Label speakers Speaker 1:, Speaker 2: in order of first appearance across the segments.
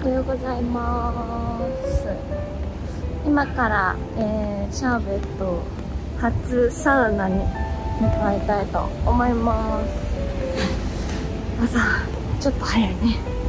Speaker 1: おはようございます。今から、シャーベット初サウナに向かいたいと思います。朝ちょっと早いね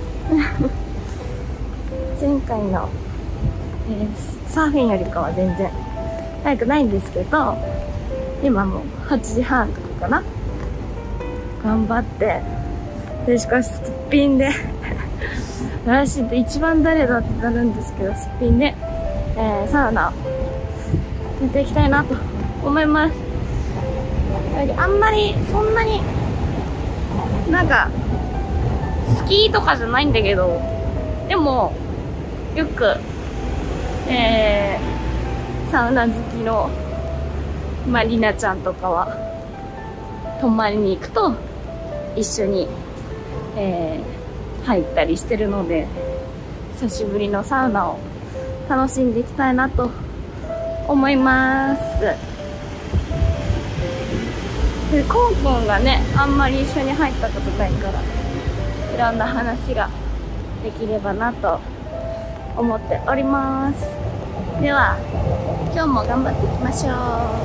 Speaker 1: 前回の、サーフィンよりかは全然早くないんですけど、今も8時半とかかな。頑張ってで、しかしすっぴんで私って一番誰だってなるんですけど、すっぴんで、サウナをやっていきたいなと思います。あんまりそんなになんか好きとかじゃないんだけど、でもよく、サウナ好きのりなちゃんとかは泊まりに行くと一緒に、入ったりしてるので、久しぶりのサウナを楽しんでいきたいなと思います。で、コンコンがね、あんまり一緒に入ったことないから、いろんな話ができればなと思っております。では、今日も頑張っていきましょ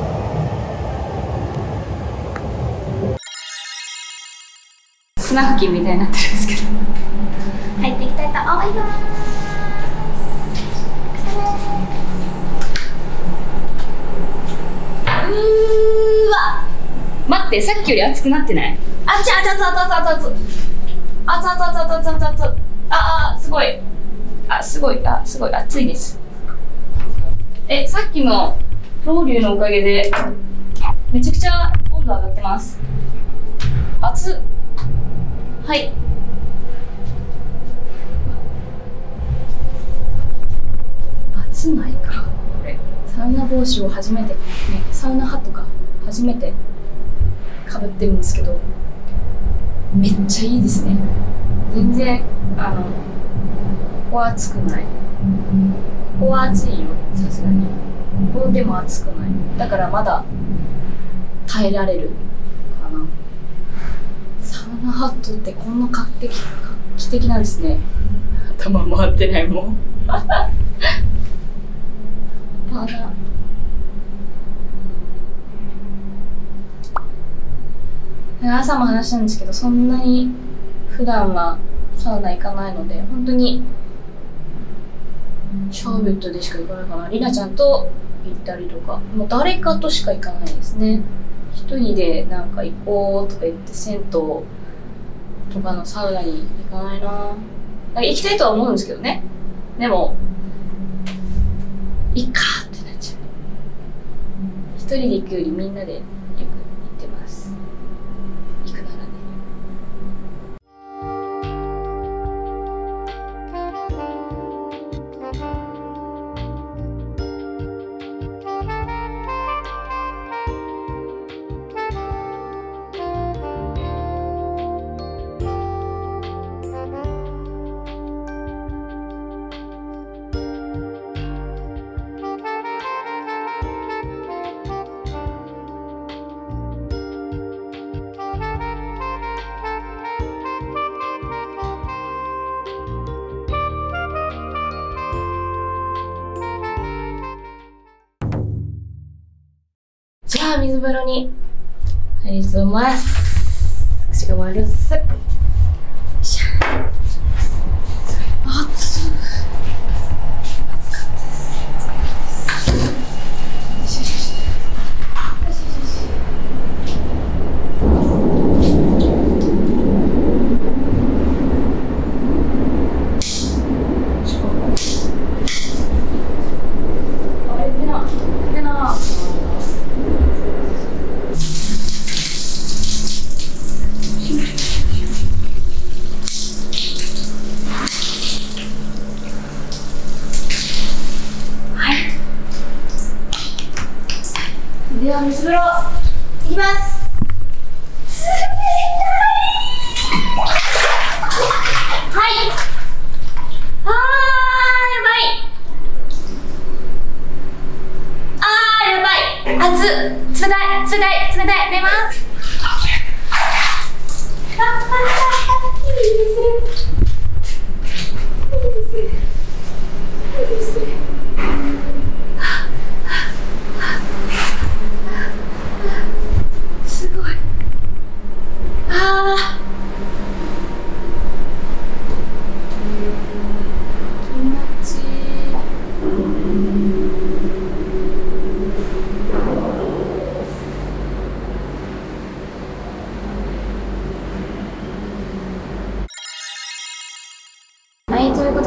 Speaker 1: う。スナフキンみたいになってるんですけど、入っていきたいと思います。うわ、待って、さっきより熱くなってない？あっちゃ、熱々熱々熱々熱々熱々熱々熱々、あ、すごい、すごい、すごい熱いです。さっきのロウリュのおかげでめちゃくちゃ温度上がってます。熱っ。はい、暑ないか。これサウナ帽子を初めてね、サウナハットが初めてかぶってるんですけど、めっちゃいいですね。全然ここは暑くない。ここは暑いよ、さすがに。ここでも暑くない。だからまだ耐えられるかな。サウナハットってこんな画期的なんですね。頭回ってないもん朝も話したんですけど、そんなに普段はサウナ行かないので、本当にシャーベットでしか行かないかな。りなちゃんと行ったりとか、もう誰かとしか行かないですね。一人でなんか行こうとか言って銭湯とかのサウナに行かないな。行きたいとは思うんですけどね。でもいっかってなっちゃう。一人で行くよりみんなでよく行ってます。行くならね。じゃあ水風呂に入ります。口が丸す。よいしょ。暑い。暑かったです。よしよしよし。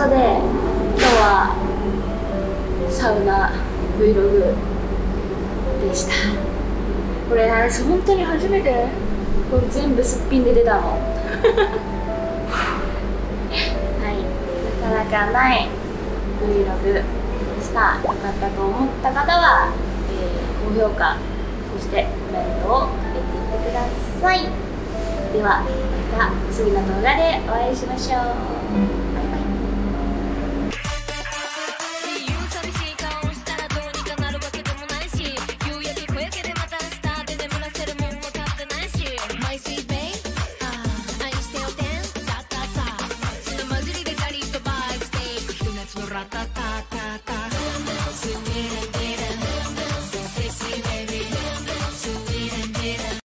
Speaker 1: ことで今日はサウナ Vlog でした。これ本当に初めてこれ全部すっぴんで出たのはい、なかなかない Vlog でした。よかったと思った方は、高評価、そしてコメントを書いていってください。ではまた次の動画でお会いしましょう。バイバイ。
Speaker 2: Ratata